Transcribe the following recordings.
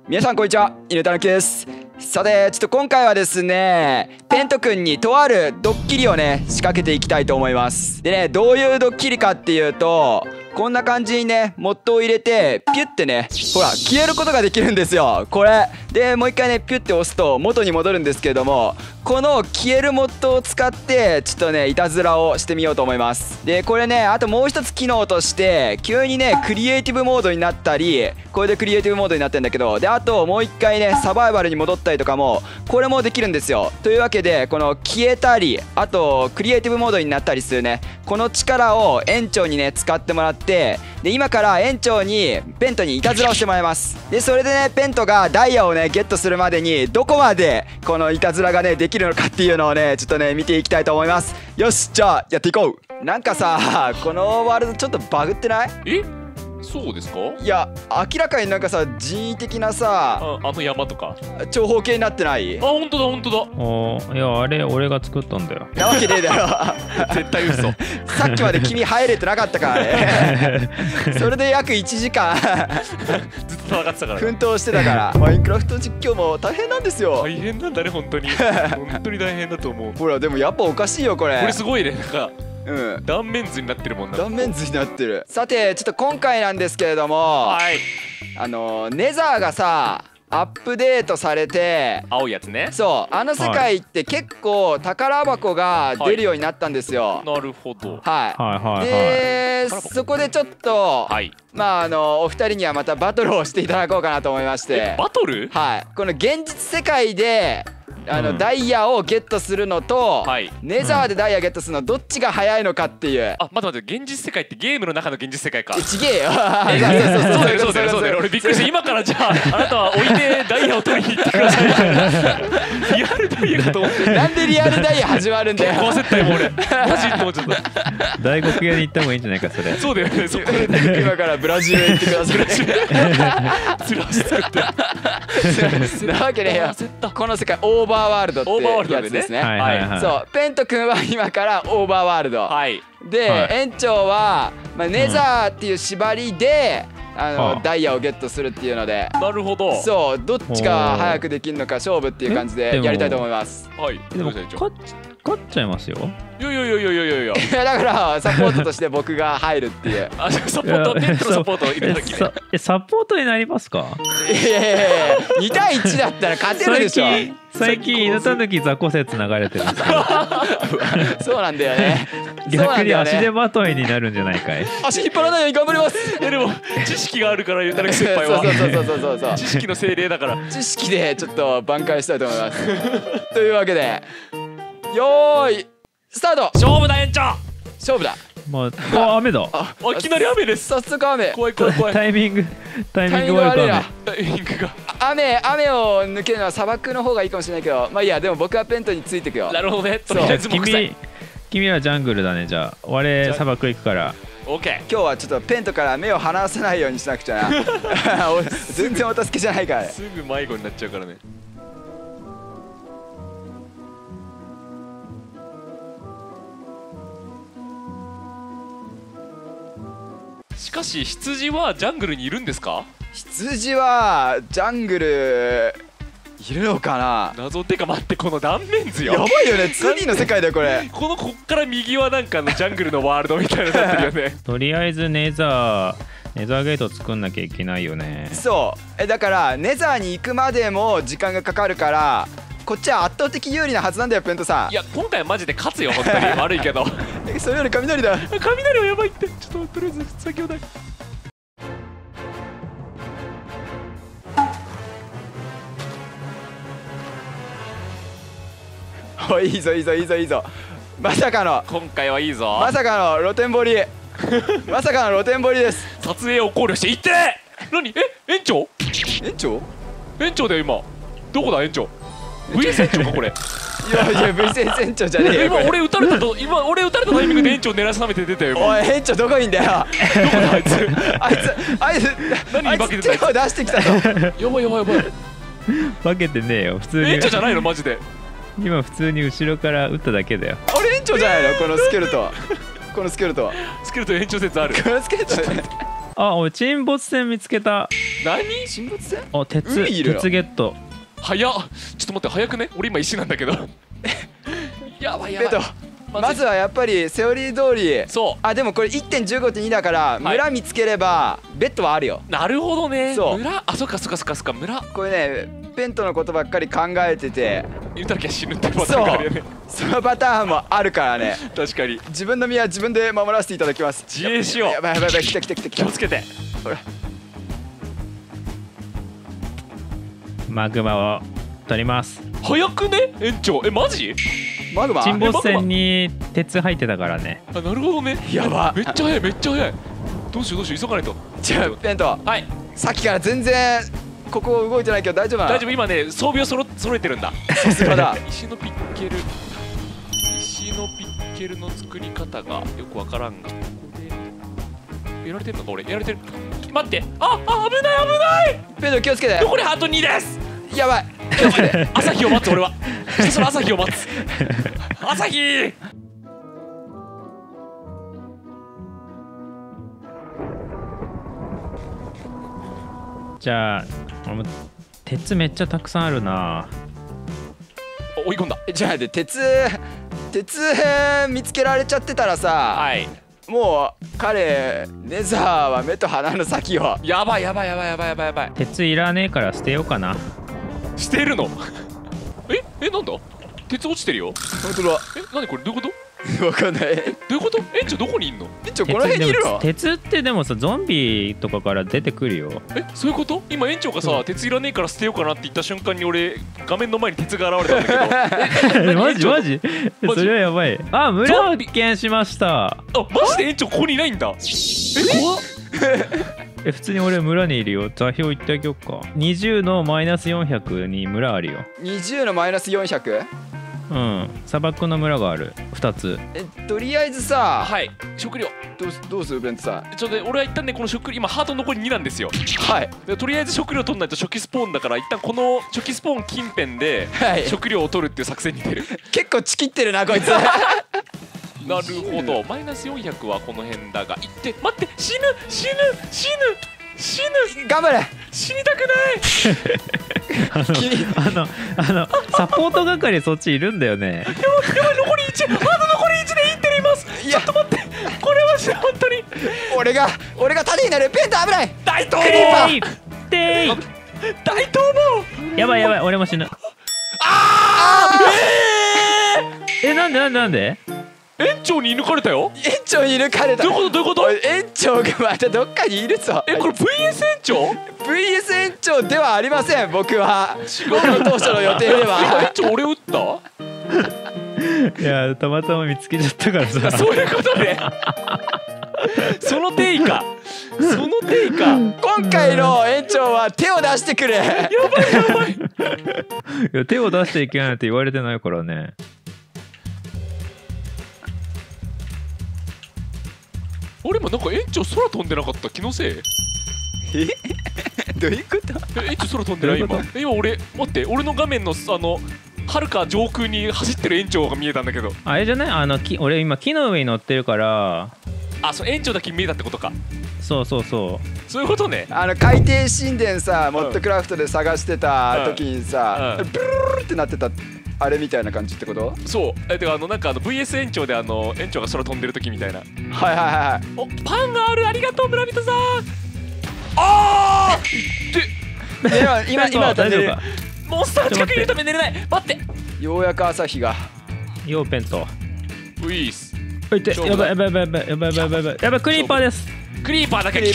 皆さんこんにちは、犬たぬきです。さてちょっと今回はですね、ペントくんにとあるドッキリをね仕掛けていきたいと思います。でね、どういうドッキリかっていうと、こんな感じにねモッドを入れてピュッてね、ほら消えることができるんですよ。これでもう一回ねピュッて押すと元に戻るんですけれども、この消えるモッドを使ってちょっとねいたずらをしてみようと思います。でこれね、あともう一つ機能として急にねクリエイティブモードになったり、これでクリエイティブモードになってるんだけど、であともう一回ねサバイバルに戻ったりとかもこれもできるんですよ。というわけでこの消えたり、あとクリエイティブモードになったりするね、この力を園長にね使ってもらって、で今から園長にペントにいたずらをしてもらいます。でそれでねペントがダイヤをねゲットするまでにどこまでこのいたずらがねできるのかっていうのをねちょっとね見ていきたいと思います。よし、じゃあやっていこう。なんかさ、このワールドちょっとバグってない？ そうですか？ いや明らかになんかさ人為的なさ、 あの山とか長方形になってない？ 本当だ本当だ。 いやあれ俺が作ったんだよ。 なわけねえだろ絶対嘘。 さっきまで君入れてなかったからねそれで約1時間ずっと戦ってたから奮闘してたからマインクラフト実況も大変なんですよ。 大変なんだね本当に本当に大変だと思う。 ほらでもやっぱおかしいよこれ。 これすごいね、なんか断面図になってるもんな。 断面図になってる。さてちょっと今回なんですけれども、ネザーがさアップデートされて、 青いやつね。 そう世界って結構宝箱が出るようになったんですよ。 なるほど。 でそこでちょっとお二人にはまたバトルをしていただこうかなと思いまして。 バトル？ この現実世界でダイヤをゲットするのと、ネザーでダイヤゲットするのどっちが早いのかっていう。 待って、現実世界ってゲームの中の現実世界か。 ちげえよそうだよ。俺びっくりして、今からじゃああなたは置いてダイヤを取りに行ってください。リアルダイヤかと思って。 なんでリアルダイヤ始まるんだよ。 壊せたよ俺。マジと思っちゃった。 大黒屋に行った方がいいんじゃないかそれ。 そうだよね。そこで今からブラジルへ行ってください。 つらし作ってなわけねえよ。この世界オーバーワールドってやつですね。そうペント君は今からオーバーワールドで、園長はネザーっていう縛りでダイヤをゲットするっていうので。なるほど。そうどっちが早くできるのか勝負っていう感じでやりたいと思います。 でも勝っちゃいますよ。 いやだからサポートとして僕が入るっていう。 サポート、ペントのサポートを入れるときね。 サポートになりますか？ いや2対1だったら勝てるでしょ。 最近犬たぬき雑魚説流れてるんですよ。 そうなんだよね。 逆に足手まといになるんじゃないかい。 足引っ張らないように頑張ります。 でも知識があるから犬たぬき先輩は。 そう知識の精霊だから。 知識でちょっと挽回したいと思います。というわけでよーいスタート。 勝負だ園長。 勝負だ。 雨だ。 いきなり雨です。 早速雨。 怖い。 タイミング悪いな。 タイミングが。 雨を抜けるのは砂漠の方がいいかもしれないけど、まあいいや。でも僕はペントについてくよ。 なるほどね。とりあえず君はジャングルだね。じゃあ我砂漠行くから。 オッケー。 今日はちょっとペントから目を離さないようにしなくちゃな。全然お助けじゃないから。 すぐ迷子になっちゃうからね。しかし羊はジャングルにいるんですか？ 羊はジャングルいるのかな。 謎ってか待って、この断面図よ。 やばいよね。2D の世界だよこれ。 こっから右はなんかジャングルのワールドみたいになってるよね。 とりあえずネザーゲート作んなきゃいけないよね。 そうだからネザーに行くまでも時間がかかるから、こっちは圧倒的有利なはずなんだよペントさん。 いや今回はマジで勝つよ本当に。悪いけどそれより雷だ。 雷はやばいって。ちょっととりあえず先ほど。 おいいぞ。まさかの今回はいいぞ。 まさかの露天掘りまさかの露天掘りです。 撮影を考慮していって。何？園長だよ今。どこだ園長。VS 園長かこれ。 いや VS 園長じゃねえよ。 今俺撃たれたタイミングで園長狙い定めて出たよ。 おい園長どこにいんだよ。 どこだあいつ。何に化けてた。 手を出してきたぞ。 やばい。 化けてねえよ普通に。 園長じゃないのマジで。 今普通に後ろから撃っただけだよ。 あれ園長じゃないのこのスケルトン。 スケルトン延長説ある。 このスケルトン。 俺沈没船見つけた。 何？ 沈没船？ お、鉄海いるよゲット。 早っ。ちょっと待って、早くね。俺今石なんだけど。やばいやばい。 ペントまずはやっぱりセオリー通り。 そう。 あでもこれ 1.15.2 だから村見つければベッドはあるよ。 なるほどね。 そう村、あ、そっかそっかそっかそっか、村。 これねペントのことばっかり考えてて、 言うたらきゃ死ぬってパターンがあるよね。 そのパターンもあるからね。 確かに。 自分の身は自分で守らせていただきます。 自衛しよう。 やばいやばいやばい、来た来た来た来た。 気をつけて。 ほらマグマを取ります。 早くね園長。え、マジ？ マグマ沈没船に鉄入ってたからね。 あ、なるほどね。 やば。 めっちゃ早いめっちゃ早い。どうしようどうしよう、急がないと。 じゃあペントはい。 さっきから全然ここ動いてないけど大丈夫なの？ 大丈夫、今ね装備を揃えてるんだ。 さすがだ。 石のピッケル、石のピッケルの作り方がよくわからんが、ここでやられてるのか俺。やられてる。待って、あ、危ない危ない。 ペント気をつけて。 残りハート2です。 やばい気をつけて。 朝日を待つ俺は。ひたすら朝日を待つ。朝日。 じゃあ俺も鉄めっちゃたくさんあるな。 追い込んだ。 じゃあで鉄見つけられちゃってたらさ、 はい。 もう彼ネザーは目と鼻の先を。 やばいやばいやばいやばいやばいやばい。 鉄いらねえから捨てようかな。 してるの？え、なんだ？鉄落ちてるよ。 本当だ。 え、なにこれ、どういうこと？ わかんない。 どういうこと？園長どこにいんの？ 園長この辺にいるの？ 鉄ってでもさゾンビとかから出てくるよ。 え、そういうこと？今園長がさ、鉄いらねえから捨てようかなって言った瞬間に俺画面の前に鉄が現れたんだけど。 マジマジ？ マジそれはやばい。あ、村を発見しました。 あ、マジで園長ここにいないんだ。え、怖っ。 普通に俺村にいるよ。座標言ってあげようか。20のマイナス400に村あるよ。 20のマイナス 400？ うん、砂漠の村がある2つ。 とりあえずさ、 はい、食料。 どうするベントさん。 ちょっとね、俺は一旦ねこの食料、今ハート残り2なんですよ。 はいでとりあえず食料取んないと初期スポーンだから、一旦この初期スポーン近辺ではい食料を取るっていう作戦に出る。 結構チキってるなこいつ。 なるほど。マイナス400はこの辺だが、行って待って、死ぬ頑張れ。 死にたくない。 あのサポート係そっちいるんだよね。 やばい残り1、あと残り1でインテリいます。 いやちょっと待って、これは本当に俺が盾になる。ペント危ない。 大逃クリ亡。 ーでー大逃亡。 やばいやばい、俺も死ぬ。なんで園長に抜かれたよ。 園長に抜かれた。 どういうこと？ おい園長がまたどっかにいるぞ。 え、これ VS 園長？ VS 園長ではありません。僕は当初の予定で園は。 長俺撃った？ いや、たまたま見つけちゃったからさ。 そういうことね。その定義か。その定義か。 今回の園長は手を出してくれ。 やばい。 いや、手を出していけないって言われてないからね。 俺もなんか園長空飛んでなかった？気のせい？ どういうこと？ 園長空飛んでないどういう今。俺待って、俺の画面のはるか上空に走ってる園長が見えたんだけど。 あれじゃない？俺今木の上に乗ってるから。 あ、そう、園長だけ見えたってことか。 そうそういうことね。 海底神殿さ、モッドクラフトで探してた時にさ、 うんブルルルってなってたあれみたいな感じってこと？ そう。てかなんかVS 園長で園長が空飛んでる時みたいな。 はいお、パンがある。ありがとう村人さん。あーで今だったら寝る。 大丈夫か？ モンスター近くにいるため寝れない。待って。 ようやく朝日が。 ようペント。 ウィース。 やばいやばいクリーパーです。 クリーパーだけ。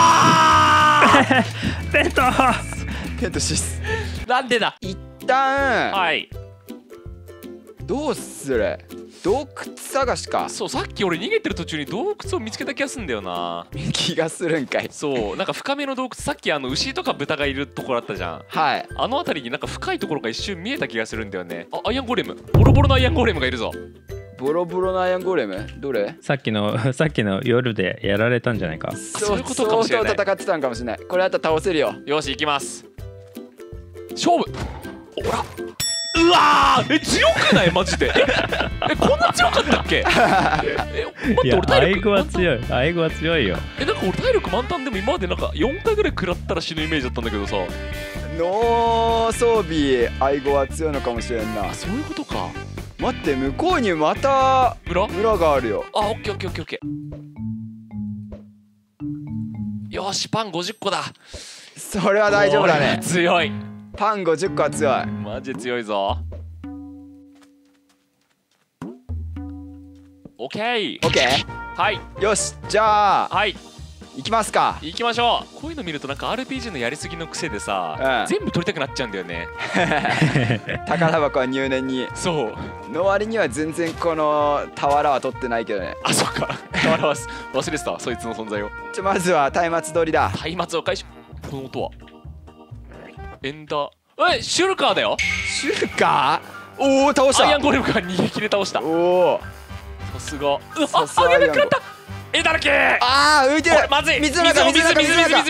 ペント。 ペントシス。 なんでだ。 一旦はい。 どうする？洞窟探しか。 そう、さっき俺逃げてる途中に洞窟を見つけた気がすんだよな。 気がするんかい。 そう、なんか深めの洞窟、さっき牛とか豚がいるところあったじゃん。 はい。 あの辺りになんか深いところが一瞬見えた気がするんだよね。あ、アイアンゴーレム。ボロボロのアイアンゴーレムがいるぞ。 ボロボロのアイアンゴーレム？どれ？ さっきの夜でやられたんじゃないか。 そういうことかもしれない。 相当戦ってたんかもしれない。これあったら倒せるよ。 よし、行きます。勝負。ほら。 うわー、強くないマジで。こんな強かったっけ？待っていや、 俺体力アイゴは強い。アイゴは強いよ。 なんか俺体力満タンでも今までなんか4回ぐらい食らったら死ぬイメージだったんだけどさ。 ノー装備愛護は強いのかもしれんな。 あ、そういうことか。 待って、向こうにまた村があるよ。 あ、オッケーオッケーオッケーオッケー。よし、パン50個だ。 それは大丈夫だね。 強い。 パン50個は強い。 マジで強いぞ。オッケー。 オッケはいー。よし、じゃあはい、 行きますか。 行きましょう。こういうの見るとなんか RPG のやりすぎの癖でさ、 うん全部取りたくなっちゃうんだよね。 宝箱は入念にそうの割には全然この俵は取ってないけどね。 あ、そっか。忘れてたわ、そいつの存在を。 まずは松明取りだ。 松明を回収。この音はエンダー、シュルカーだよ。 シュルカー、おお倒した。 アイアンゴレムが逃げ切れ倒した。 おお、 さすが。 さすがあげなくなった。エだらけ。 あー浮いてる。 まずい。 水の中水マグ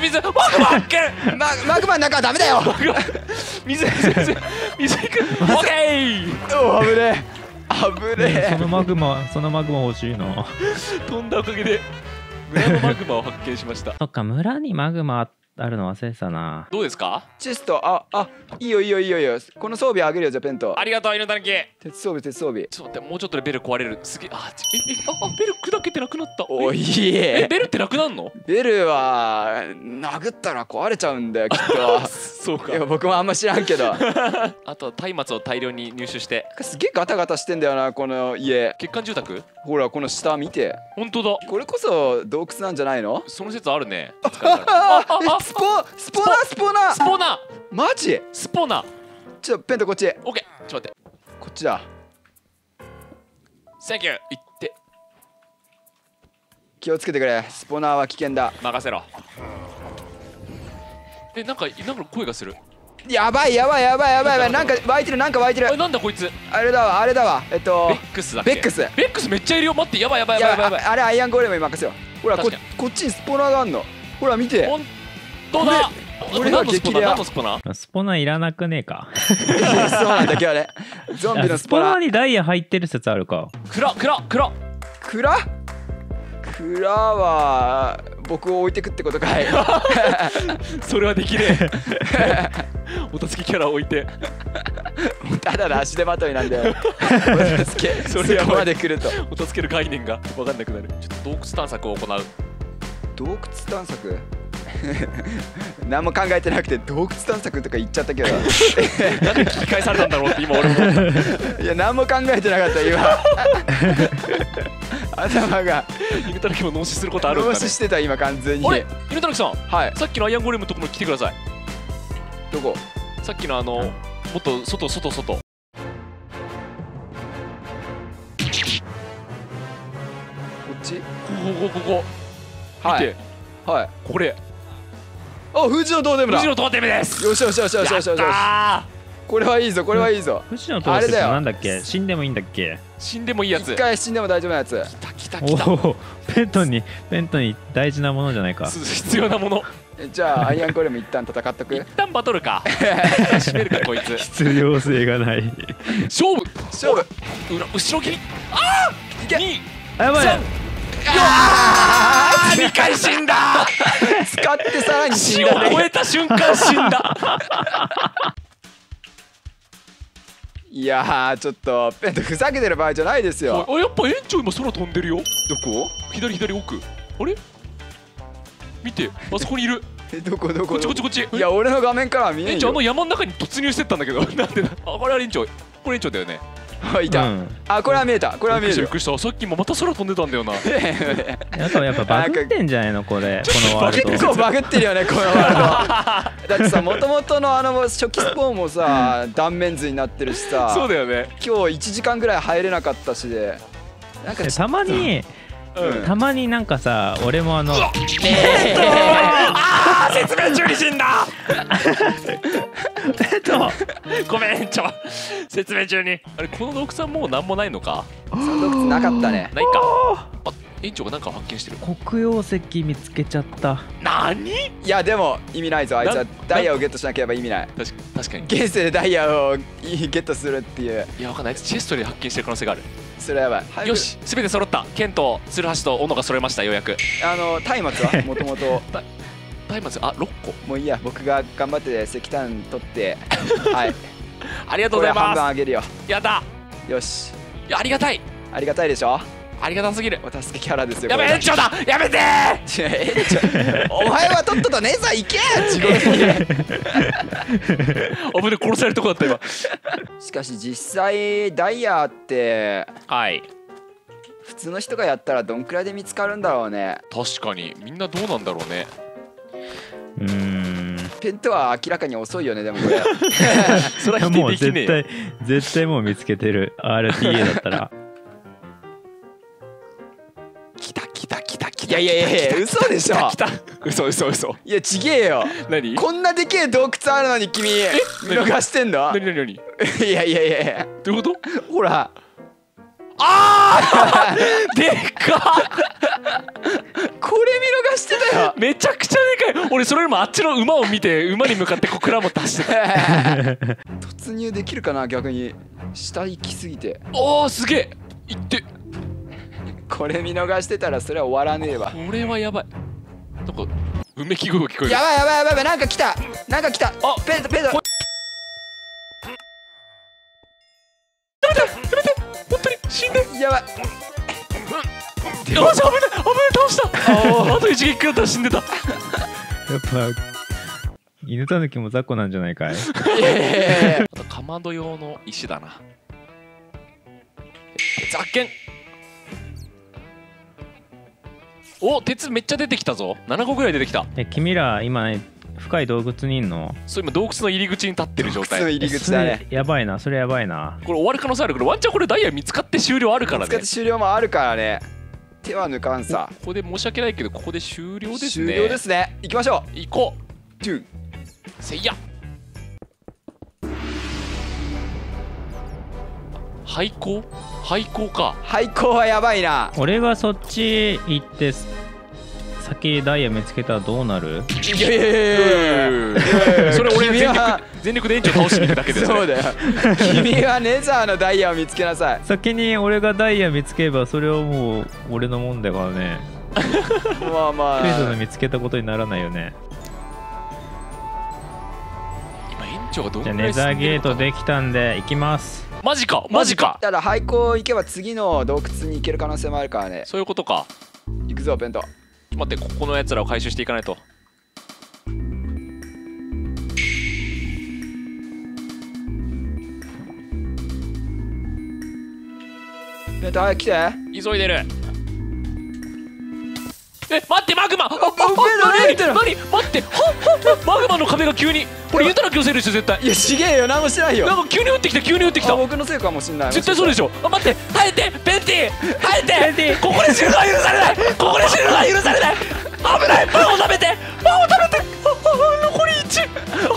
マグマの中はダメだよ。 水いく。オッケー。 おお、危ねえ危ねそのマグマ欲しいな。 飛んだおかげで村のマグマを発見しました。 そっか、村にマグマあるの忘れてたな。 どうですか？ チェスト、いいよ。この装備あげるよ。じゃあペント。 ありがとう、犬だらけ。 鉄装備。 ちょっと待って、もうちょっとでベル壊れる。すげえ。ベル砕けてなくなった。 おいえ、 ベルってなくなんの？ ベルは殴ったら壊れちゃうんだよきっと。 そうか。 いや僕もあんま知らんけど。 あと松明を大量に入手して。 すげえガタガタしてんだよなこの家。 欠陥住宅？ ほらこの下見て。 本当だ。 これこそ洞窟なんじゃないの？ その説あるね。 スポナマジ？ スポナ。 ちょペントこっち。 オッケー。ちょっと待って。 こっちだ。 センキュー。行って。 気をつけてくれ。スポナーは危険だ。 任せろ。なんか声がする。 やばい。なんか湧いてる。 なんだこいつ。 あれだわ。 ベックスだっけ？ベックスめっちゃいるよ。待って、やばい。 あれアイアンゴレムに任せよう。ほらこ確かっちにスポナーがあんの。ほら見て。 本当だ。 これは激レア。 何のスポナ？ スポナいらなくねえか。 そうなんだけどね。ゾンビのスポナー。 スポナにダイヤ入ってる説あるか。 クラは僕を置いてくってことかい。 それはできねえ。お助けキャラ置いて。 ただの足手まといなんだよ。お助けそこまで来るとお助ける概念が分かんなくなる。ちょっと洞窟探索を行う。 洞窟探索何も考えてなくて洞窟探索とか言っちゃったけど。 なんで聞き返されたんだろうって今俺も。 いや何も考えてなかった今。頭が犬たらきも脳死することあるんだね。 脳死してた今完全に。 あれ、犬たらきさん、 はい。 さっきのアイアンゴレムのところに来てください。 どこ？ さっきのもっと外。 こっち？ ここ見て、 はい。 これあ、富士のトーテムだ。 富士のトーテムです。 よし。これはいいぞ。 富士のトーテムってなんだっけ？死んでもいいんだっけ？ 死んでもいいやつ。 一回死んでも大丈夫なやつ。 来た。 おお、ペントに大事なものじゃないか。 必要なもの。 じゃあアイアンゴレム一旦戦っとく。 一旦バトルか。締めるかこいつ。 必要性がない。 勝負。後ろ切り。いけ。 やばい。 2回死んだ。 使ってさらに死死んだね。 を超えた瞬間死んだ。 いやーちょっとペントふざけてる場合じゃないですよ。 やっぱ園長今空飛んでるよ。 どこ？ 左奥。あれ？見て、あそこにいる。 どこ？ こっち。 いや俺の画面からは見えんよ。 園長山の中に突入してったんだけど。なんでだ。これは園長だよね。 いた。これは見えた。これは見える。 びっくりした。さっきもまた空飛んでたんだよな。 やっぱバグってんじゃないのこれ。このワールド。 結構バグってるよねこのワールド。だってさ、もともとの初期スポーンもさ断面図になってるしさ。 そうだよね。 今日1時間ぐらい入れなかったしで。なんかたまになんかさ、俺も説明中に死んだ。ごめん園長、説明中に。あれこの洞窟はもうなんもないのか。 その洞窟なかったね。 ないか。 園長がなんか発見してる。 黒曜石見つけちゃった。 なに？ いやでも意味ないぞ、あいつはダイヤをゲットしなければ意味ない。 確かに。 現世でダイヤをゲットするっていう。 いやわかんない、あいつチェストで発見してる可能性がある。 それはやばい。 よし、すべて揃った。剣と鶴橋と斧が揃えました、ようやく。 松明はもともと松明、あ、6個。 もういいや、僕が頑張って石炭取ってはい、 ありがとうございます。 半分あげるよ。 やった。 よし、 いや、ありがたい。 ありがたいでしょ。 ありがたすぎる。 お助けキャラですよ。 やべえ、園長だ。やめてー。園長、お前はとっととネザー行け地獄に。 危ね、殺されるとこだった今。 しかし実際ダイヤってはい普通の人がやったらどんくらいで見つかるんだろうね。 確かにみんなどうなんだろうね。 ペントは明らかに遅いよね。でもこれそれは否定できねえよ。 絶対もう見つけてる RTA だったら。 来た。 いや嘘でしょ。 嘘。 いやちげえよ。 何？ こんなでけえ洞窟あるのに君見逃してんの？ 何？ いやどういうこと？ ほら、 あーでっかこれ見逃してたよ。 めちゃくちゃでかい。俺それよりもあっちの馬を見て馬に向かって蔵持って走ってた。 突入できるかな。逆に下行きすぎて。 おーすげえ。行って。 これ見逃してたらそれは終わらねえわ。 これはやばい。なんかうめき声が聞こえる。 やばい。なんか来た。あ、ペント。 やめて本当に死んで。 やばい。 あ、じゃあ危ない倒した。あと一撃食らったら死んでた。 やっぱ犬たぬきも雑魚なんじゃないかい。 あとかまど用の石だな。発見。お、鉄めっちゃ出てきたぞ。7個ぐらい出てきた。 君ら今ね、深い洞窟にいんの？ そう、今洞窟の入り口に立ってる状態。 洞窟の入り口だね。 やばいな、それやばいな。 これ終わる可能性あるけど、ワンチャンこれダイヤ見つかって終了あるからね。 見つかって終了もあるからね。手は抜かんさ。 ここで申し訳ないけど、ここで終了ですね。 終了ですね。行きましょう。 行こう。 2 せいや。廃校か。 廃校はやばいな。 俺がそっち行って先ダイヤ見つけたらどうなる？ いやそれ俺全力で園長倒しに行くだけです。 そうだよ。君はネザーのダイヤを見つけなさい。 先に俺がダイヤ見つければそれはもう俺のもんだからね。 まあクレイドの見つけたことにならないよね。 今園長がどんじゃあぐらいネザーゲー進んでるのかな。 トできたんで行きます。 マジか。 ただ廃校行けば次の洞窟に行ける可能性もあるからね。 そういうことか。 行くぞペント。 待って、ここのやつらを回収していかないと。 ペント早く来て。 急いでる。え、待って、マグマ。 何言ってんの？ 何待って、マグマの壁が急に。これ言ったら強制でしょ絶対。 いやちげえよ、何もしてないよ。 なんか急に降ってきた。 僕のせいかもしんない。 絶対そうでしょ。あ、待って、耐えて、ペンティ耐えて。ここで死ぬのは許されない。危ない。パンを食べて。残り1。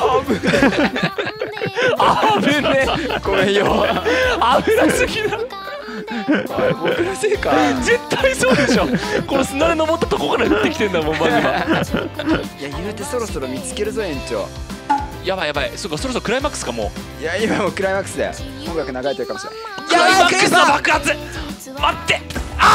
危ねえ。 ごめんよ。 危なすぎだ。 僕のせいか。 絶対そうでしょ。この砂で登ったとこから降ってきてんだもんマグマ。 いや言うてそろそろ見つけるぞ園長。 やばい。そうか、そろそろクライマックスかもう。 いや今もうクライマックスだよ。音楽流れてるかもしれない。 クライマックスの爆発。待って。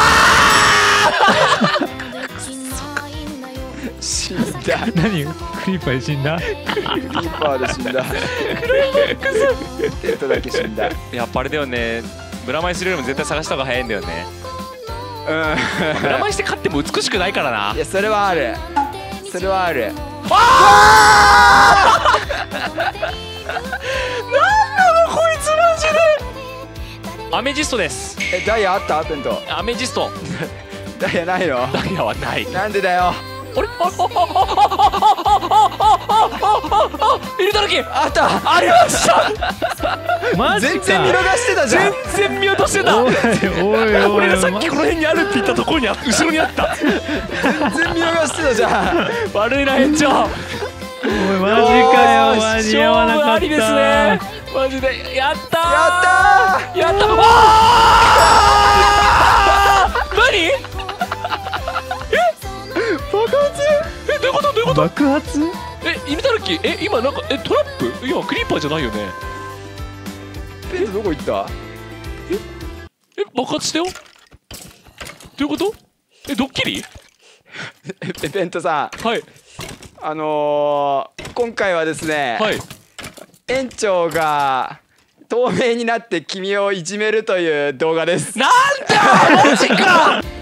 死んだ。 何？クリーパーで死んだ？ クリーパーで死んだ。クライマックス。テントだけ死んだ。 やっぱあれだよね。村米するよりも絶対探した方が早いんだよね。村米して勝っても美しくないからな。 いやそれはある。 なんなのこいつマジで。アメジストです。 ダイヤあったペント？ アメジスト。 ダイヤないの？ ダイヤはない。 なんでだよ。 あれ？入れた時あった。 ありました。 マジか。 全然見逃してたじゃん。 全然見落としてた。 おい俺がさっきこの辺にあるって言ったところに後ろにあった。 全然見逃してたじゃん。 悪いな園長。 おいマジかよ。間に合わなかった。 ありですね。マジでやったー。何？ どういうこと？ 爆発？ 犬たぬき、今なんかトラップ？いやクリーパーじゃないよね。 ペントどこ行った？ 爆発したよ。どういうこと？ドッキリ？ ペントさん、 はい。 今回はですね、 はい。 園長が透明になって君をいじめるという動画です。 なんだマジか